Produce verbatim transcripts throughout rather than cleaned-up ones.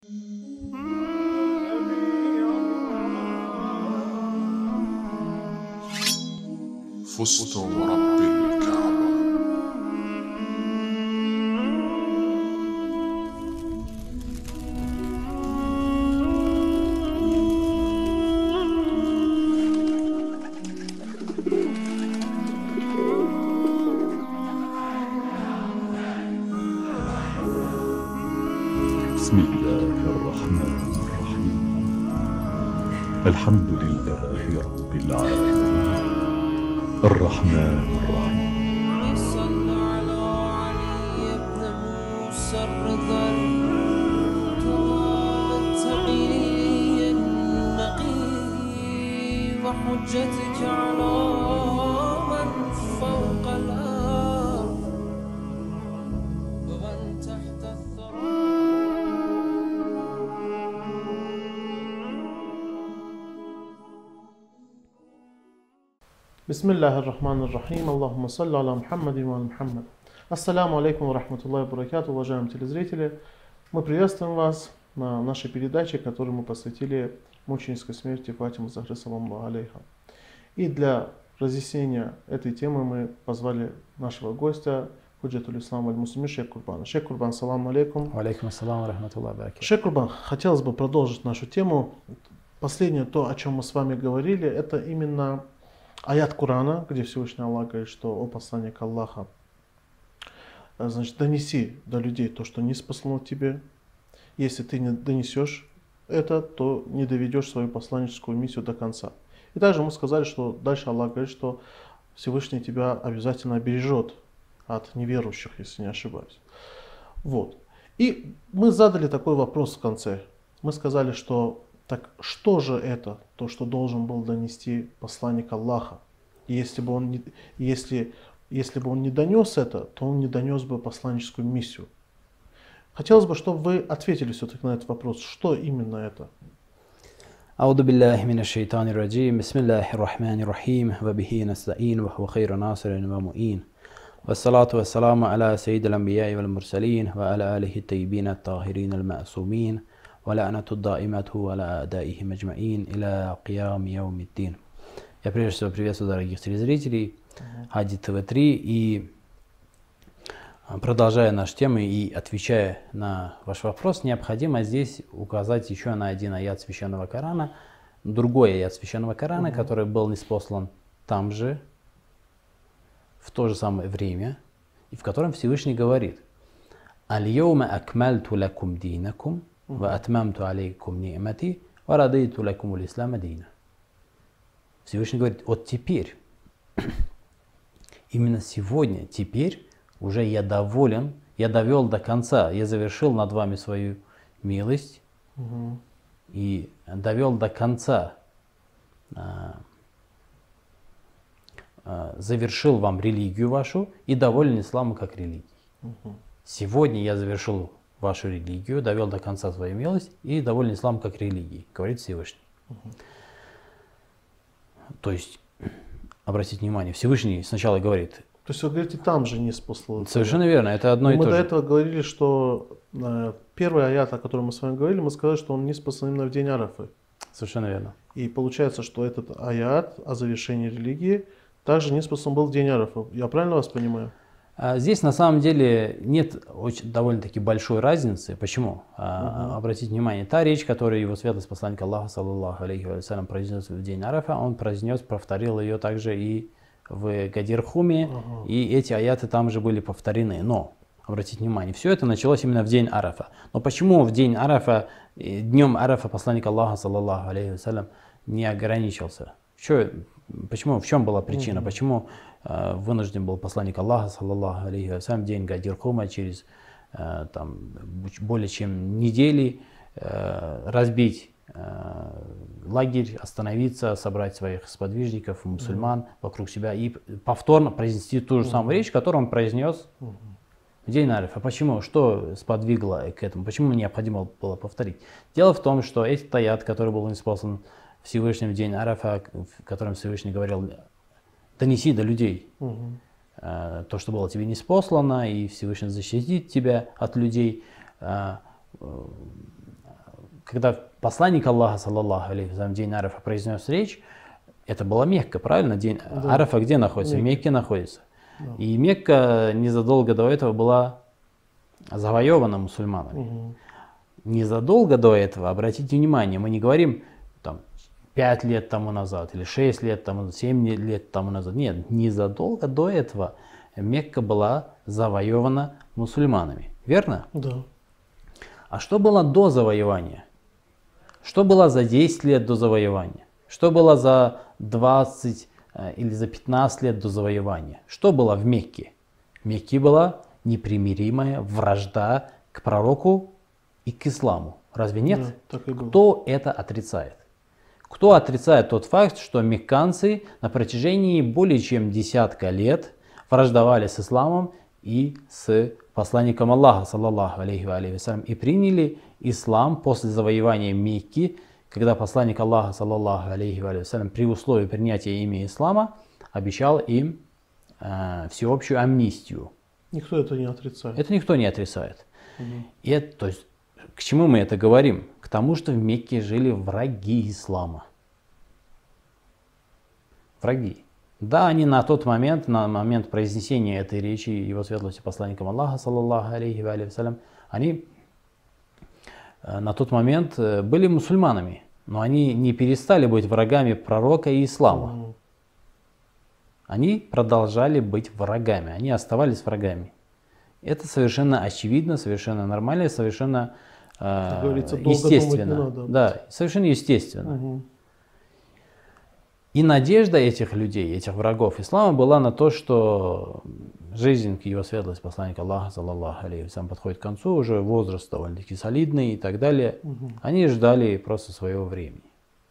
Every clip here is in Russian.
فزت ورب الكعبة. بسم الله الرحمن الرحيم. الحمد لله رب العالمين الرحمن الرحيم. صلى على علي بن موسى الرضا التقي النقي وحجتك على من فوق الأرض ومن تحت الثرى. Бисмиллахир-рахманир-рахим. Аллахумма салли аля Мухаммадин ва аля Мухаммад. Ассаляму алейкум ва рахматуллахи ва баракату, уважаемые телезрители. Мы приветствуем вас на нашей передаче, которую мы посвятили мученической смерти Фатимы Захры саллаллаху алейха. И для разъяснения этой темы мы позвали нашего гостя, худжатуль ислам аль-муслимин, шейх Курбана. Шейх Курбан, салам алейкум. Алейкум ассалам ва рахматуллахи ва баракату. Шейх Курбан, хотелось бы продолжить нашу тему. Последнее, то, о чем мы с вами говорили, это именно аят Корана, где Всевышний Аллах говорит, что о посланник Аллаха, значит, донеси до людей то, что не спаслано тебе. Если ты не донесешь это, то не доведешь свою посланническую миссию до конца. И также мы сказали, что дальше Аллах говорит, что Всевышний тебя обязательно обережет от неверующих, если не ошибаюсь. Вот. И мы задали такой вопрос в конце. Мы сказали, что так что же это, то, что должен был донести посланник Аллаха? И если бы он не, если, если бы он не донес это, то он не донес бы посланническую миссию. Хотелось бы, чтобы вы ответили все-таки на этот вопрос. Что именно это? أعوذ بالله من الشيطان الرجيم بسم الله الرحمن الرحيم وبه نستعين وهو خير ناصر ومعين والصلاة والسلام على سيد الأنبياء والمرسلين وعلى آله الطيبين الطاهرين المعصومين ولعنة الدائمة على أعدائهم أجمعين إلى قيام يوم الدين. Я прежде всего приветствую дорогих телезрителей Хади ТВ три и продолжая нашу тему и отвечая на ваш вопрос, необходимо здесь указать еще на один аят Священного Корана, другой аят Священного Корана, uh-huh. который был ниспослан там же, в то же самое время, и в котором Всевышний говорит: «Аль-йоума акмальту лакум динакум ва атмамту алейкум ни'мати ва радайту лакум аль-ислама дина». Всевышний говорит: вот теперь, именно сегодня, теперь, уже я доволен, я довел до конца, я завершил над вами свою милость угу. и довел до конца, а, а, завершил вам религию вашу и доволен исламу как религией. Угу. Сегодня я завершил вашу религию, довел до конца свою милость и доволен исламу как религией, говорит Всевышний. Угу. То есть, обратите внимание, Всевышний сначала говорит. То есть вы говорите, там же не спаслано. Совершенно верно, это одно и то же. Мы до этого говорили, что э, первый аят, о котором мы с вами говорили, мы сказали, что он не спаслан именно в день Арафы. Совершенно верно. И получается, что этот аят о завершении религии также не спаслан был в день Арафы. Я правильно вас понимаю? Здесь на самом деле нет очень, довольно-таки большой разницы. Почему? Uh-huh. Обратите внимание, та речь, которую его светлость посланник Аллаха, саллаллаху алейхи ва саллям, произнес в день Арафа, он произнес, повторил ее также и в Гадир Хуме, uh-huh. и эти аяты там же были повторены. Но, обратите внимание, все это началось именно в день Арафа. Но почему в день Арафа, днем Арафа посланник Аллаха, саллаллаху алейхи ва саллям, не ограничился? Что, почему, в чем была причина? Uh-huh. Почему э, вынужден был посланник Аллаха, саллаллаху алейхи ва саллям, день Гадир Хума через э, там, более чем недели э, разбить э, лагерь, остановиться, собрать своих сподвижников, мусульман uh-huh. вокруг себя и повторно произнести ту же uh-huh. самую речь, которую он произнес uh-huh. в день Арафа. Почему? Что сподвигло к этому? Почему необходимо было повторить? Дело в том, что этот аят, который был ниспослан Всевышним в день Арафа, в котором Всевышний говорил: донеси до людей угу. э, то, что было тебе ниспослано, и Всевышний защитит тебя от людей. Э, э, когда посланник Аллаха, саллаллаху алейхи вассалям, в день Арафа произнес речь, это была Мекка, правильно? День Да. Арафа где находится? В Мекке. Мекке находится. Да. И Мекка незадолго до этого была завоевана мусульманами. Мгм. Незадолго до этого, обратите внимание, мы не говорим там пять лет тому назад или шесть лет тому назад, семь лет тому назад. Нет, незадолго до этого Мекка была завоевана мусульманами. Верно? Да. А что было до завоевания? Что было за десять лет до завоевания? Что было за двадцать э, или за пятнадцать лет до завоевания? Что было в Мекке? В Мекке была непримиримая вражда к пророку и к исламу. Разве нет? Да, так и было. Кто это отрицает? Кто отрицает тот факт, что мекканцы на протяжении более чем десятка лет враждовали с исламом и с посланником Аллаха, саллаллаху алейхи ва алейхи вассалям, и приняли ислам после завоевания Мекки, когда посланник Аллаха, саллаллаху алейхи ва алейхи вассалям, при условии принятия ими ислама обещал им э, всеобщую амнистию. Никто это не отрицает. Это никто не отрицает. Мгм. И это, то есть, к чему мы это говорим? К тому, что в Мекке жили враги ислама. Враги. Да, они на тот момент, на момент произнесения этой речи его светлости посланником Аллаха, саллаллаху алейхи ва алейхи вассалям, они э, на тот момент э, были мусульманами, но они не перестали быть врагами пророка и ислама. Мгм. Они продолжали быть врагами, они оставались врагами. Это совершенно очевидно, совершенно нормально, совершенно э, Как говорится, долго думать естественно. не надо. Да, совершенно естественно. Мгм. И надежда этих людей, этих врагов ислама была на то, что жизнь к его светлости посланника Аллаха, саллаллаху алейхи вассалям, подходит к концу, уже возраст довольно-таки солидный и так далее. Мгм. Они ждали просто своего времени.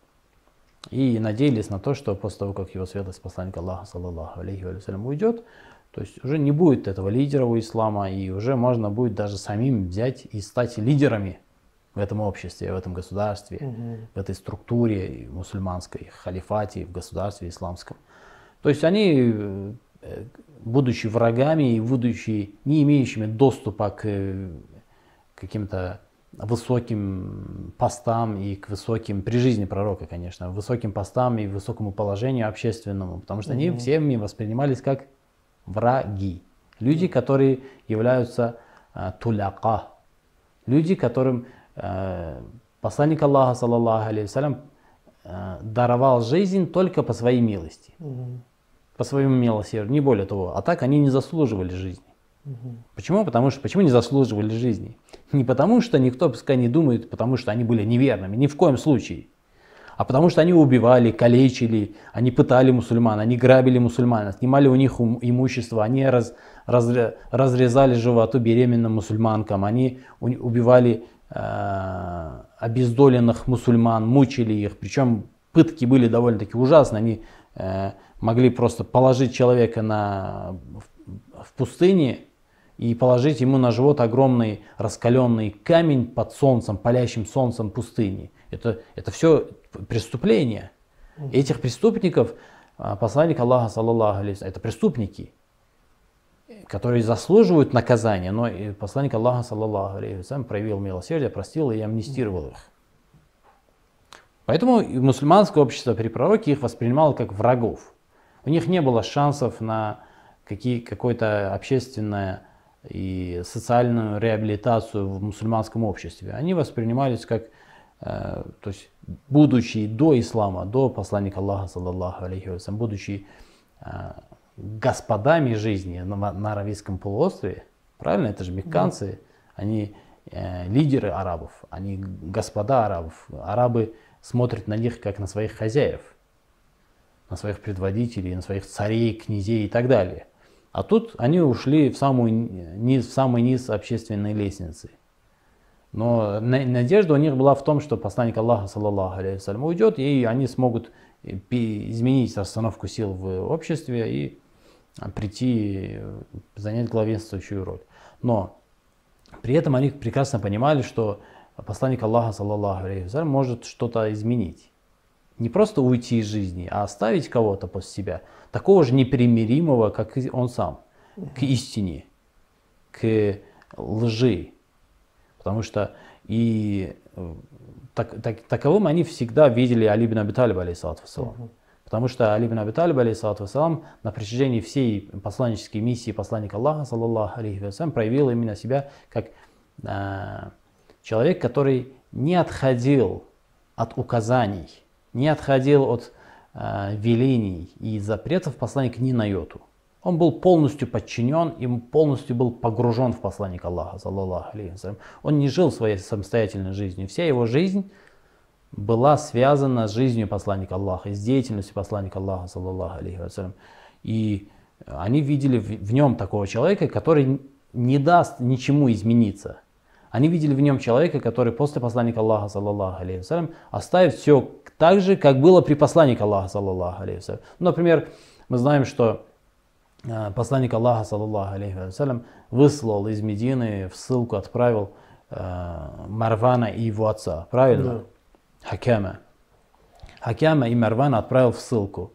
И надеялись на то, что после того, как его светлость посланник Аллаха, саллаллаху алейхи вассалям, уйдет, то есть уже не будет этого лидера у ислама, и уже можно будет даже самим взять и стать лидерами в этом обществе, в этом государстве, Мгм. в этой структуре мусульманской, халифате, в государстве исламском. То есть они, э, будучи врагами и будучи не имеющими доступа к э, каким-то высоким постам и к высоким, при жизни пророка, конечно, высоким постам и высокому положению общественному, потому что они Мгм. всеми воспринимались как враги. Люди, которые являются э, туляка, люди, которым э, посланник Аллаха, саллаллаху алейхи вассалям, э, даровал жизнь только по своей милости, Мгм. по своему милосердию, не более того. А так они не заслуживали жизни. Мгм. Почему? Потому что, почему не заслуживали жизни? Не потому, что никто пускай не думает, потому что они были неверными, ни в коем случае. А потому что они убивали, калечили, они пытали мусульман, они грабили мусульман, отнимали у них ум- имущество, они раз, разре- разрезали животу беременным мусульманкам, они у- убивали э, обездоленных мусульман, мучили их. Причем пытки были довольно-таки ужасные. Они э, могли просто положить человека на, в, в пустыне и положить ему на живот огромный раскаленный камень под солнцем, палящим солнцем пустыни. Это, это все преступления. Этих преступников а, посланник Аллаха, саллаллаху алейхи вассалям, это преступники, которые заслуживают наказания, но и посланник Аллаха, саллаллаху алейхи вассалям, проявил милосердие, простил и амнистировал их. Поэтому и мусульманское общество при пророке их воспринимало как врагов. У них не было шансов на какие, какое-то общественное и социальную реабилитацию в мусульманском обществе. Они воспринимались как, э, то есть, будучи до ислама, до посланника Аллаха, саллаллаху алейхи вассалям, будучи э, господами жизни на, на Аравийском полуострове, правильно, это же мекканцы, они э, лидеры арабов, они господа арабов. Арабы смотрят на них как на своих хозяев, на своих предводителей, на своих царей, князей и так далее. А тут они ушли в, самую низ, в самый низ общественной лестницы. Но надежда у них была в том, что посланник Аллаха, саллаллаху алейхи вассалям, уйдет, и они смогут изменить расстановку сил в обществе и прийти, занять главенствующую роль. Но при этом они прекрасно понимали, что посланник Аллаха, саллаллаху алейхи вассалям, может что-то изменить. Не просто уйти из жизни, а оставить кого-то после себя, такого же непримиримого, как и он сам, к истине, к лжи. Потому что и так, так, таковым они всегда видели Али ибн Аби Талиба, алейхиссалату вассалам. Мгм. Потому что Али ибн Аби Талиб, алейхиссалату вассалам, на протяжении всей посланнической миссии посланника Аллаха, саллаллаху алейхи вассалям, проявил именно себя как э, человек, который не отходил от указаний, не отходил от э, велений и запретов посланника ни на йоту. Он был полностью подчинен, им полностью был погружен в посланника Аллаха, саллаллаху алейхи вассалям. Он не жил своей самостоятельной жизнью. Вся его жизнь была связана с жизнью посланника Аллаха, с деятельностью посланника Аллаха, саллаллаху алейхи вассалям. И они видели в, в нем такого человека, который не даст ничему измениться. Они видели в нем человека, который после посланника Аллаха, саллаллаху алейхи вассалям, оставит все так же, как было при посланнике Аллаха, саллаллаху алейхи вассалям. Например, мы знаем, что посланник Аллаха, саллаллаху алейхи вассалям, выслал из Медины в ссылку, отправил э, Марвана и его отца. Правильно? Да. Хакяма. Хакяма и Марвана отправил в ссылку.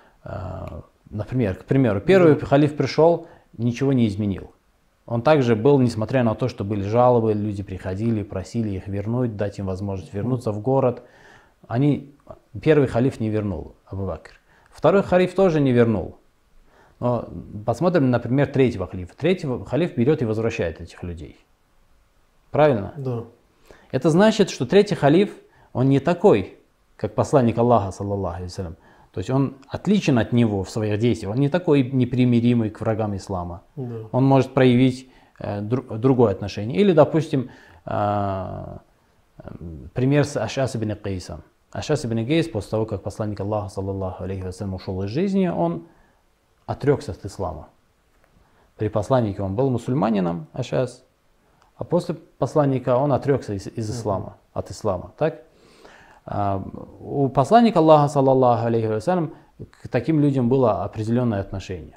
Э, например, к примеру, первый да. халиф пришел, ничего не изменил. Он также был, несмотря на то, что были жалобы, люди приходили, просили их вернуть, дать им возможность вернуться в город. Они, первый халиф не вернул, Абу Бакр. Второй халиф тоже не вернул. Но посмотрим, например, третьего халифа. Третьего халиф берет и возвращает этих людей. Правильно? Да. Это значит, что третий халиф, он не такой, как посланник Аллаха, саллаллаху алейхи вассалям. То есть он отличен от него в своих действиях. Он не такой непримиримый к врагам ислама. Да. Он может проявить э, дру, другое отношение. Или, допустим, э, пример с Аш'ас ибн Кайсом. Аш'ас ибн Кайс, после того, как посланник Аллаха, саллаллаху алейхи вассалям, ушел из жизни, он отрекся от ислама. При посланнике он был мусульманином, Аш'ас, а после посланника он отрекся из, из ислама, от ислама. Так? А, у посланника Аллаха, саллаллаху алейхи вассалям, к таким людям было определенное отношение.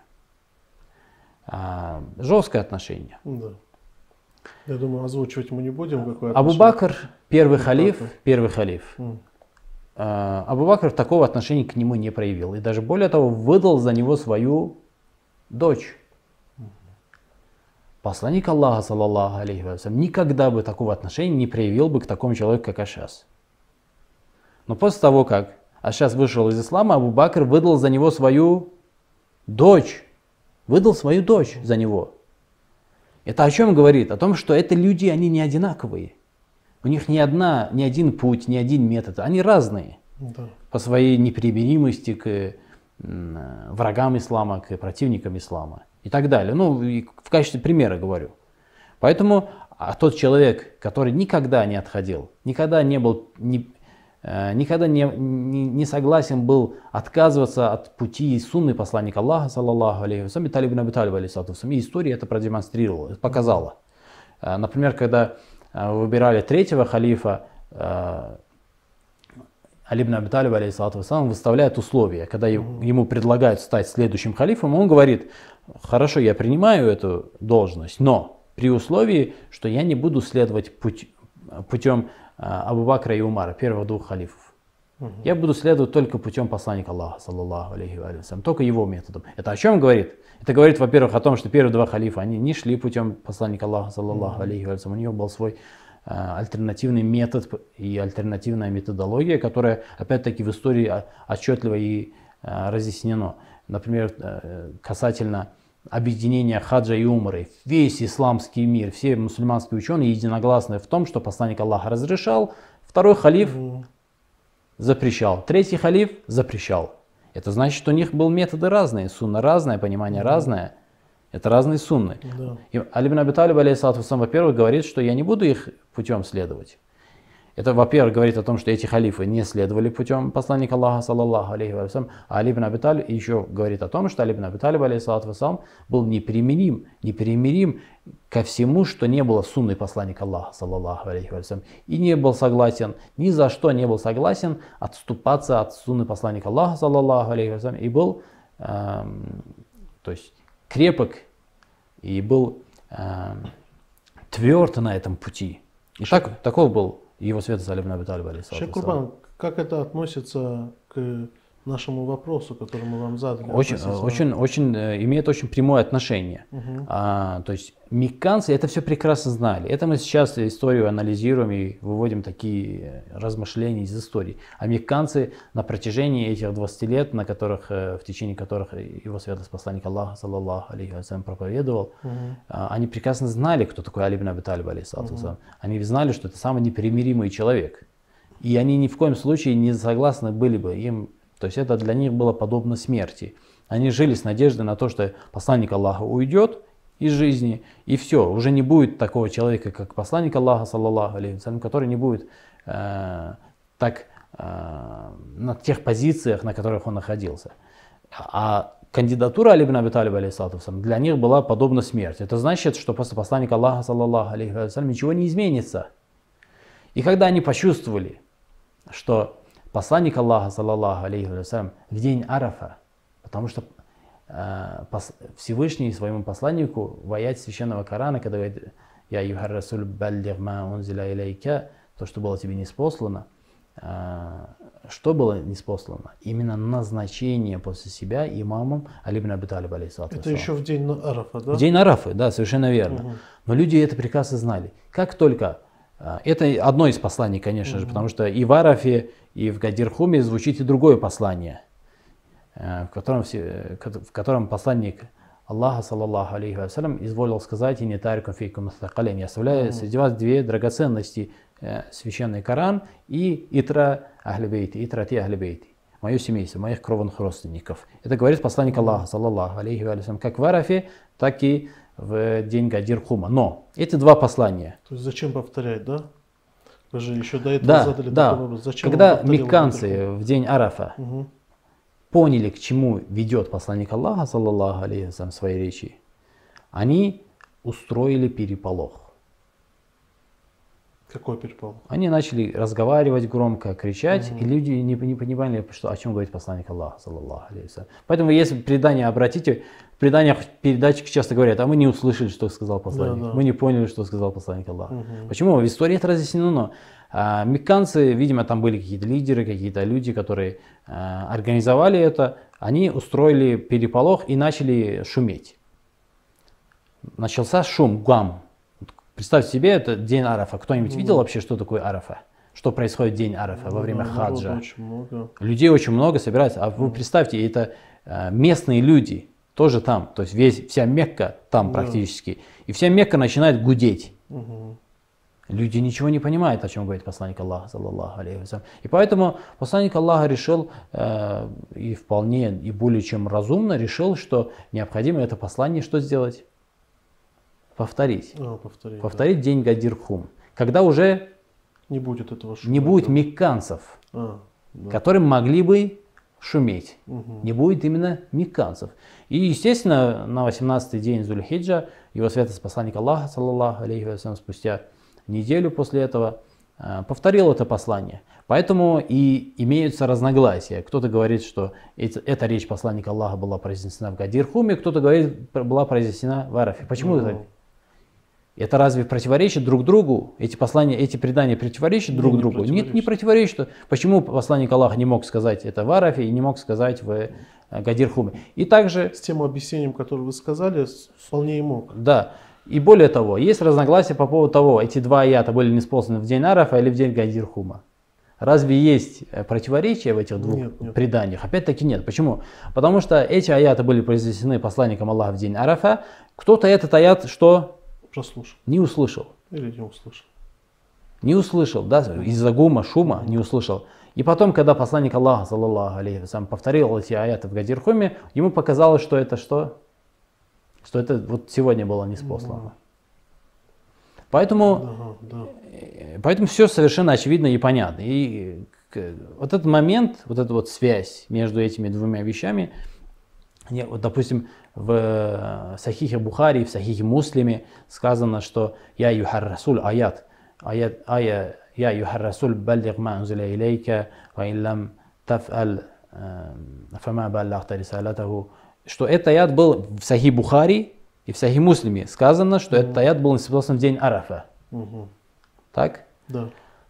А, жесткое отношение. Да. Я думаю, озвучивать мы не будем. Какое Абу Бакр, первый Абу халиф, Бакр. первый халиф. М. А, Абу Бакр такого отношения к нему не проявил. И даже более того, выдал за него свою дочь. Посланник Аллаха, саллаллаху алейхи вассалям, никогда бы такого отношения не проявил бы к такому человеку, как Аш'ас. Но после того, как Аш'ас вышел из ислама, Абу Бакр выдал за него свою дочь. Выдал свою дочь за него. Это о чем говорит? О том, что это люди, они не одинаковые. У них ни, одна, ни один путь, ни один метод. Они разные. Да. По своей непримиримости к м, врагам ислама, к противникам ислама и так далее. Ну, и в качестве примера говорю. Поэтому а тот человек, который никогда не отходил, никогда не был, не, э, никогда не, не, не согласен был отказываться от пути и сунны посланника Аллаха, саллаллаху алейхи вассалям, Али ибн Аби Талиб, алейхиссалату вассалам, и история это продемонстрировала, показала. Э, например, когда э, выбирали третьего халифа, э, Али ибн Аби Талиб, алейхиссалату вассалам, выставляет условия. Когда ему предлагают стать следующим халифом, он говорит: хорошо, я принимаю эту должность, но при условии, что я не буду следовать путь, путем Абу Бакра и Умара, первых двух халифов. Угу. Я буду следовать только путем посланника Аллаха, саллаллаху алейхи вассалям, только его методом. Это о чем говорит? Это говорит, во-первых, о том, что первые два халифа, они не шли путем посланника Аллаха, саллаллаху алейхи вассалям, у него был свой альтернативный метод и альтернативная методология, которая, опять-таки, в истории отчетливо и разъяснено. Например, касательно объединения хаджа и умры. Весь исламский мир, все мусульманские ученые единогласны в том, что посланник Аллаха разрешал, второй халиф запрещал, третий халиф запрещал. Это значит, что у них были методы разные, сунна разная, понимание разное. Это разные сунны. Да. И Али ибн Аби Талиб, алейхиссалату вассалам, во-первых, говорит, что я не буду их путем следовать. Это, во-первых, говорит о том, что эти халифы не следовали путем посланника Аллаха, саллаллаху алейхи вассалям. А Али ибн Аби Талиб еще говорит о том, что Али ибн Аби Талиб, алейхиссалату вассалам, был непримирим, непримирим ко всему, что не было сунной посланника Аллаха, саллаллаху алейхи вассалям. И не был согласен, ни за что не был согласен отступаться от сунны посланника Аллаха, саллаллаху алейхи вассалям. И был, эм, то есть, крепок и был э, тверд на этом пути. И так, таков был его святость Али ибн Аби Талиб, алейхиссалату Шейх вассалам. Курбан, как это относится к нашему вопросу, который мы вам задали. Очень, относительно- очень, очень, э, имеет очень прямое отношение. Мгм. А, то есть мекканцы это все прекрасно знали. Это мы сейчас историю анализируем и выводим такие размышления из истории. А мекканцы на протяжении этих двадцати лет, на которых, э, в течение которых его святость посланник Аллаха, саллаллаху алейхи вассалям, проповедовал, Мгм. а, они прекрасно знали, кто такой Али ибн Аби Талиб, алейхиссалату вассалам. Они знали, что это самый непримиримый человек. И они ни в коем случае не согласны были бы им. То есть это для них было подобно смерти. Они жили с надеждой на то, что посланник Аллаха уйдет из жизни, и все, уже не будет такого человека, как посланник Аллаха, саллаллаху алейхи вассалям, который не будет э, так э, на тех позициях, на которых он находился. А кандидатура Али ибн Аби Талиба, алейхиссалату вассалам, для них была подобна смерти. Это значит, что после посланника Аллаха, саллаллаху алейхи вассалям, ничего не изменится. И когда они почувствовали, что посланник Аллаха, саллаллаху алейхи вассалям, в день Арафа, потому что э, пос, Всевышний своему посланнику в аяте священного Корана, когда говорит «Я юхар расуль баллиг ма унзиля илейка», то, что было тебе ниспослано, э, что было ниспослано? Именно назначение после себя имамом Али ибн Аби Талиб, алейхиссалату Это вассалам. еще в день Арафа, да? В день Арафы, да, совершенно верно. Мгм. Но люди это прекрасно знали. Как только, а, это одно из посланий, конечно же, потому что и в Арафе, и в Гадир-Хуме звучит и другое послание, э, в котором, все- в котором посланник Аллаха, саллаллаху алейхи вассалям, изволил сказать: «И не тарикум фейкум мустакалин», я оставляю среди вас две драгоценности, э, священный Коран и итра ахлибейти, итрати ахлибейти, мое семейство, моих кровных родственников. Это говорит посланник Аллаха, саллаллаху алейхи вассалям, как в Арафе, так и в день Гадир-Хума. Но эти два послания, То есть зачем повторять, да? Вы же еще до этого да, задали да, такой вопрос. Зачем когда он повторил мекканцы Гадир-Хум? в день Арафа Мгм. поняли, к чему ведет посланник Аллаха, саллаллаху алейхи вассалям, в своей речи, они устроили переполох. Какой перепал? Они начали разговаривать громко, кричать, и люди не, не понимали, что, о чем говорит посланник Аллаха, саллаллаху алейхи вассалям. Поэтому, если предание обратите, в преданиях передатчики часто говорят: а мы не услышали, что сказал посланник, Да, да. мы не поняли, что сказал посланник Аллаха. Мгм. Почему? В истории это разъяснено. А, мекканцы, видимо, там были какие-то лидеры, какие-то люди, которые а, организовали это, они устроили переполох и начали шуметь. Начался шум, гам. Представьте себе, это день Арафа. Кто-нибудь видел вообще, что такое Арафа? Что происходит в день Арафа во время Да, народу хаджа? очень много. Людей очень много собирается. А вы представьте, это э, местные люди тоже там. То есть весь, вся Мекка там Да. практически. И вся Мекка начинает гудеть. Мгм. Люди ничего не понимают, о чем говорит посланник Аллаха, саллаллаху алейхи вассалям. И поэтому посланник Аллаха решил, э, и вполне, и более чем разумно решил, что необходимо это послание что сделать? Повторить. А, повторить. да. Повторить день Гадир-Хум. Когда уже Не будет этого шума. не будет да. мекканцев, А, да. которым могли бы шуметь. Мгм. Не будет именно мекканцев. И, естественно, на восемнадцатый день Зуль-Хиджа его святость посланник Аллаха, саллаллаху алейхи вассалям, спустя неделю после этого э, повторил это послание. Поэтому и имеются разногласия. Кто-то говорит, что эти- эта речь посланника Аллаха была произнесена в Гадир-Хуме, кто-то говорит, пр- была произнесена в Арафе. Почему Ну, это? Это разве противоречит друг другу? Эти послания, эти предания противоречат друг Не, не другу? Нет, не противоречат. противоречит. Почему посланник Аллаха не мог сказать это в Арафе и не мог сказать в э, Гадир-Хуме? И также, С тем объяснением, которое вы сказали, с- вполне и мог. да, и более того, есть разногласия по поводу того, эти два аята были ниспосланы в день Арафа или в день Гадир-Хума. Разве есть э, противоречия в этих двух Нет, нет. преданиях? Опять-таки нет. Почему? Потому что эти аяты были произнесены посланником Аллаха в день Арафа. Кто-то этот аят что? Прослушал. Не услышал. Или не услышал. Не услышал, да, из-за гума, шума не услышал. И потом, когда посланник Аллаха, саллаллаху алейхи вассалям, повторил эти аяты в Гадир-Хуме, ему показалось, что это что? Что это вот сегодня было ниспослано. Поэтому, Да, да. э, поэтому все совершенно очевидно и понятно. И к- вот этот момент, вот эта вот связь между этими двумя вещами, не, вот, допустим, в э, Сахихе Бухари и в Сахихе Муслиме сказано, что «Я юхар расуль» аят, аят, ая «Я юхар расуль баллиг ма унзиля илейка, ва ин лам таф'аль фама баллахта рисалатаху», что этот аят был в Сахихе Бухари и в Сахихе Муслиме сказано, что этот аят был ниспослан в день Арафа. Мгм. Так? Да.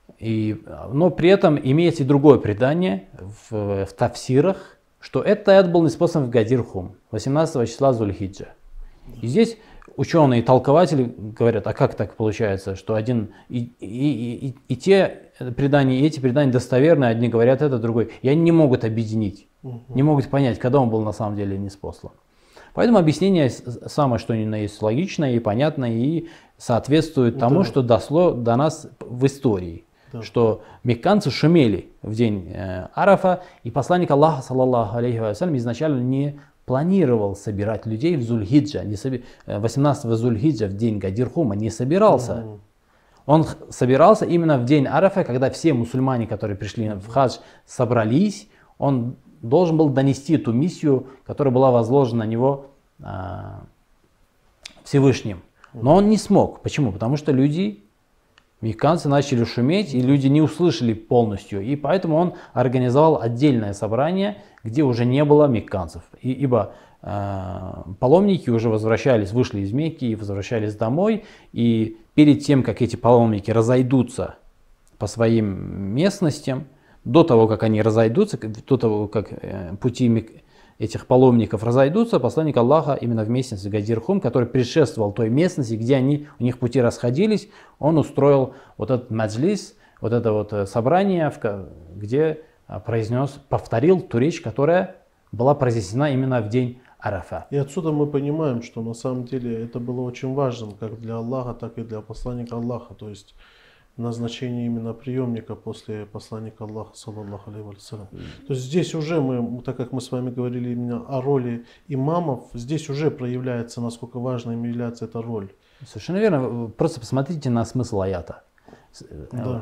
И, но при этом имеется и другое предание в, в тафсирах, что этот аят был ниспослан в Гадир Хум, восемнадцатого числа Зуль-Хиджа. И здесь ученые и толкователи говорят, а как так получается, что один и, и, и, и, и те предания, и эти предания достоверные, одни говорят это, другой. И они не могут объединить, угу. не могут понять, когда он был на самом деле ниспослан. Поэтому объяснение самое, что ни на есть, логичное и понятное, и соответствует тому, да. что дошло до нас в истории. Да. Что мекканцы шумели в день э, Арафа, и посланник Аллаха, саллаллаху алейхи ва саллям, изначально не планировал собирать людей в Зуль-Хиджа, восемнадцатого Зуль-Хиджа, в день Гадир Хума, не собирался. Mm-hmm. Он собирался именно в день Арафа, когда все мусульмане, которые пришли в хадж, собрались. Он должен был донести ту миссию, которая была возложена на него э, Всевышним. Но он не смог. Почему? Потому что люди, мекканцы, начали шуметь, и люди не услышали полностью. И поэтому он организовал отдельное собрание, где уже не было мекканцев. И, ибо э, паломники уже возвращались, вышли из Мекки и возвращались домой. И перед тем, как эти паломники разойдутся по своим местностям, до того, как они разойдутся, до того, как э, пути этих паломников разойдутся, посланник Аллаха именно в местности Гадир Хум, который предшествовал той местности, где они, у них пути расходились, он устроил вот этот маджлис, вот это вот собрание, где произнес, повторил ту речь, которая была произнесена именно в день Арафа. И отсюда мы понимаем, что на самом деле это было очень важным как для Аллаха, так и для посланника Аллаха. То есть назначение именно приемника после посланника Аллаха, саллаллаху алейхи ва саллям. То есть здесь уже мы, так как мы с вами говорили именно о роли имамов, здесь уже проявляется, насколько важной им является эта роль. Совершенно верно. Просто посмотрите на смысл аята. Да.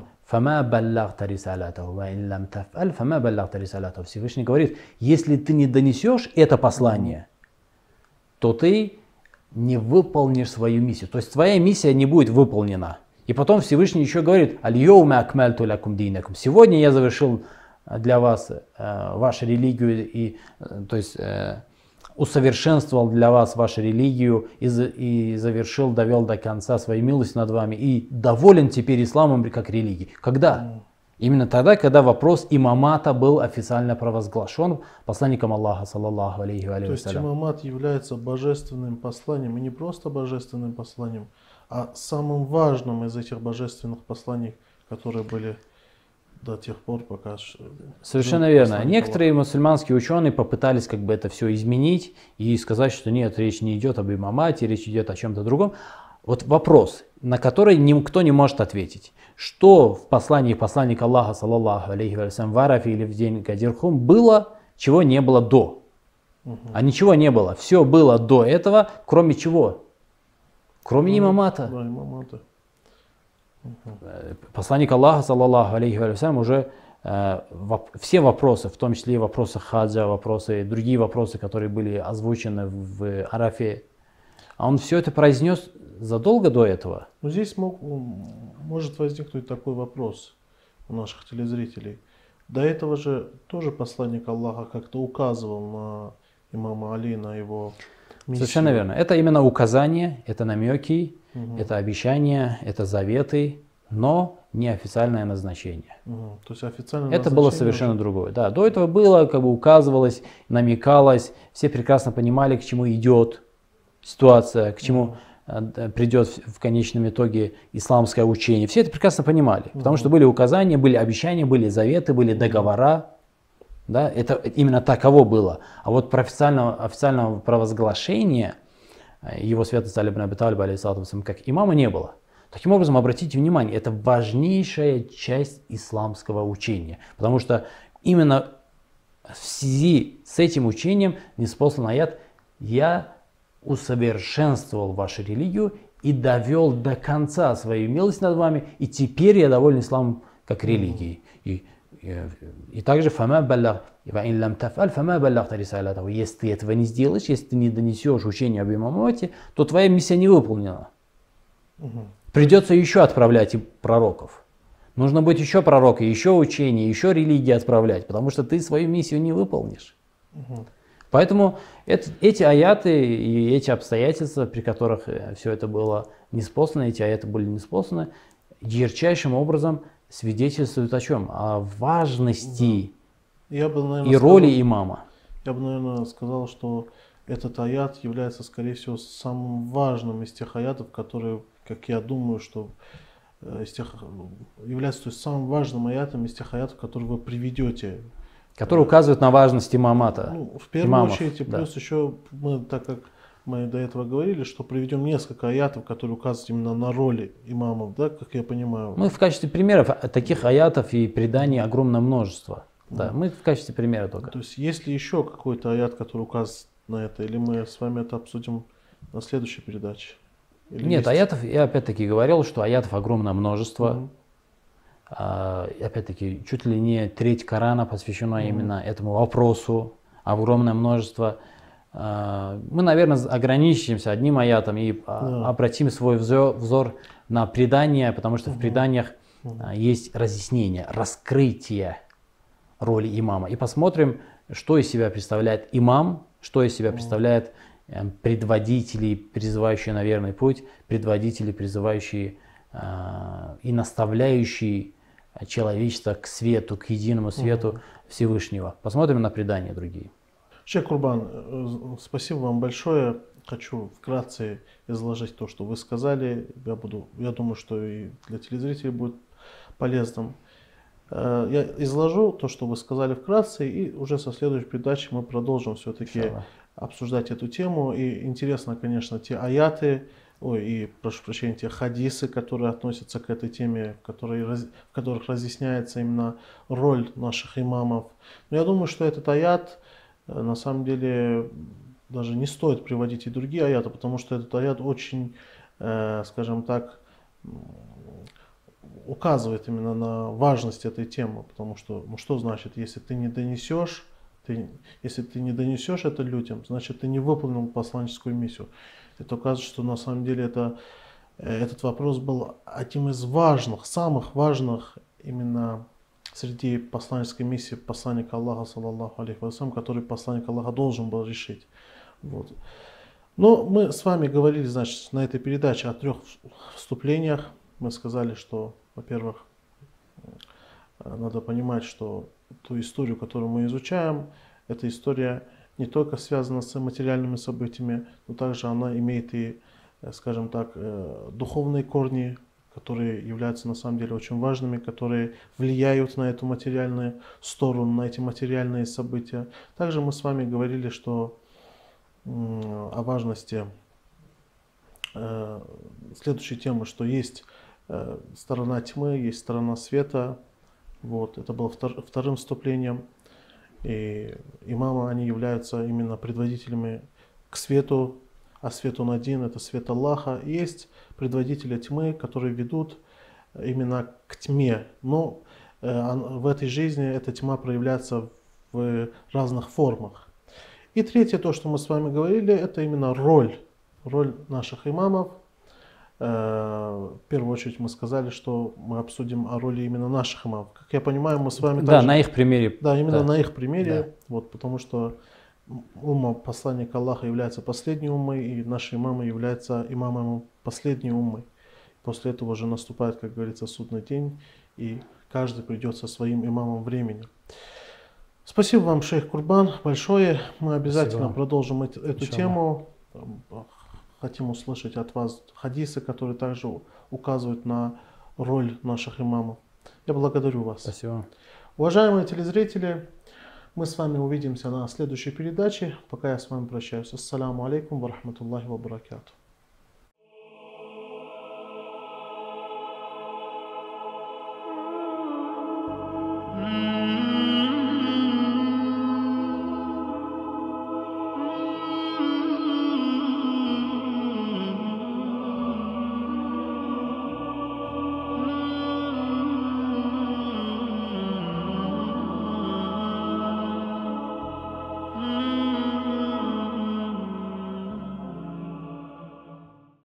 Всевышний говорит, если ты не донесешь это послание, то ты не выполнишь свою миссию. То есть твоя миссия не будет выполнена. И потом Всевышний еще говорит, «Аль-йоума акмальту лакум динакум». Сегодня я завершил для вас э, вашу религию, и, э, то есть э, усовершенствовал для вас вашу религию, и, и завершил, довел до конца своей милости над вами, и доволен теперь исламом как религией. Когда? Mm. Именно тогда, когда вопрос имамата был официально провозглашен посланником Аллаха, саллаллаху алейхи ва саллям. То есть имамат является божественным посланием, и не просто божественным посланием, а самым важным из этих божественных посланий, которые были до тех пор, пока... Совершенно верно. Некоторые мусульманские ученые попытались как бы это все изменить и сказать, что нет, речь не идет об имамате, речь идет о чем-то другом. Вот вопрос, на который никто не может ответить. Что в послании посланника Аллаха, саллаллаху алейхи ва саллям, в Арафе или в день Гадир Хум было, чего не было до? Угу. А ничего не было. Все было до этого, кроме чего? Кроме имамата. Да, имамата. Угу. Посланник Аллаха, саллаллаху алейхи ва саллям, уже э, воп, все вопросы, в том числе и вопросы хаджа, вопросы, другие вопросы, которые были озвучены в, в Арафе, а он все это произнес задолго до этого. Но здесь мог, может возникнуть такой вопрос у наших телезрителей. До этого же тоже посланник Аллаха как-то указывал на имама Али, на его миссию. Совершенно верно. Это именно указания, это намеки, угу. это обещания, это заветы, но не официальное назначение. Угу. То есть официальное это назначение было совершенно уже... другое. Да, до этого было, как бы указывалось, намекалось, все прекрасно понимали, к чему идет ситуация, к чему угу. придет в конечном итоге исламское учение. Все это прекрасно понимали, угу. потому что были указания, были обещания, были заветы, были договора. Да, это именно таково было. А вот про официального, официального провозглашения его святости Али ибн Аби Талиб, алейхиссалату вассалям, как имама не было. Таким образом, обратите внимание, это важнейшая часть исламского учения. Потому что именно в связи с этим учением ниспослан аят «Я усовершенствовал вашу религию и довел до конца свою милость над вами, и теперь я доволен исламом как религией». И, и, и также «Фама баллах, ваин лам тафаль, фама баллахта рисалатаху». Если ты этого не сделаешь, если ты не донесешь учение об имамате, то твоя миссия не выполнена. Угу. Придется еще отправлять и пророков. Нужно быть еще пророком, еще учение, еще религии отправлять, потому что ты свою миссию не выполнишь. Угу. Поэтому это, эти аяты и эти обстоятельства, при которых все это было ниспослано, эти аяты были ниспосланы, ярчайшим образом свидетельствует о чем? О важности Я бы, наверное, и роли сказал, имама. я бы, наверное, сказал, что этот аят является, скорее всего, самым важным из тех аятов, которые, как я думаю, что э, из тех, является то есть, самым важным аятом из тех аятов, которые вы приведете. Который указывает на важность имамата. Ну, в первую имамов, очередь, и да. плюс еще, мы, так как мы до этого говорили, что приведем несколько аятов, которые указывают именно на роли имамов, да, как я понимаю. Мы в качестве примеров таких аятов и преданий огромное множество. Да, мы в качестве примера только. То есть, есть ли еще какой-то аят, который указывает на это, или мы с вами это обсудим на следующей передаче? Или Нет, есть? аятов, я опять-таки говорил, что аятов огромное множество. Мгм. А, опять-таки, чуть ли не треть Корана посвящена именно этому вопросу, огромное множество. А, мы, наверное, ограничимся одним аятом и а, Да. обратим свой взор, взор на предания, потому что в преданиях Мгм. а, есть разъяснение, раскрытие роли имама. И посмотрим, что из себя представляет имам, что из себя представляет э, предводители, призывающие на верный путь, предводители, призывающие э, и наставляющие человечество к свету, к единому свету Всевышнего. Посмотрим на предания другие. Шейх Курбан, э, спасибо вам большое. Хочу вкратце изложить то, что вы сказали. Я, буду, я думаю, что и для телезрителей будет полезным. Э, Я изложу то, что вы сказали вкратце, и уже со следующей передачи мы продолжим все-таки Иншаллах. обсуждать эту тему. И интересно, конечно, те аяты, ой, и, прошу прощения, те хадисы, которые относятся к этой теме, которые, раз- в которых разъясняется именно роль наших имамов. Но я думаю, что этот аят, э, на самом деле, даже не стоит приводить и другие аяты, потому что этот аят очень, э, скажем так, м, указывает именно на важность этой темы, потому что, ну что значит, если ты не донесешь, ты, если ты не донесешь это людям, значит ты не выполнил посланническую миссию. Это указывает, что на самом деле это, э, этот вопрос был одним из важных, самых важных именно среди посланнической миссии посланника Аллаха, саллаллаху алейхи вассалям, который посланник Аллаха должен был решить. Вот. Но мы с вами говорили, значит, на этой передаче о трех вступлениях. Мы сказали, что, во-первых, э, надо понимать, что ту историю, которую мы изучаем, эта история не только связана с материальными событиями, но также она имеет и, э, скажем так, э, духовные корни, которые являются на самом деле очень важными, которые влияют на эту материальную сторону, на эти материальные события. Также мы с вами говорили, что м, о важности э, следующей темы, что есть э, сторона тьмы, есть сторона света. Вот, это было втор- вторым вступлением. И имамы, они являются именно предводителями к свету, а свет он один, это свет Аллаха. И есть предводители тьмы, которые ведут именно к тьме. Но э, он- в этой жизни эта тьма проявляется в разных формах. И третье, то, что мы с вами говорили, это именно роль, роль наших имамов. Э, В первую очередь мы сказали, что мы обсудим о роли именно наших имамов. Как я понимаю, мы с вами Да, также- на их примере. да, именно да. на их примере, Да. вот, потому что умма посланника Аллаха является последней уммой, и наши имамы являются имамами последней уммой. После этого уже наступает, как говорится, судный день, и каждый придет со своим имамом времени. Спасибо вам, шейх Курбан, большое. Мы обязательно Спасибо. продолжим эт- эту Иншаллах. тему. Хотим услышать от вас хадисы, которые также указывают на роль наших имамов. Я благодарю вас. Спасибо. Уважаемые телезрители, мы с вами увидимся на следующей передаче. Пока я с вами прощаюсь. Ассаламу алейкум ва рахматуллахи ва баракату.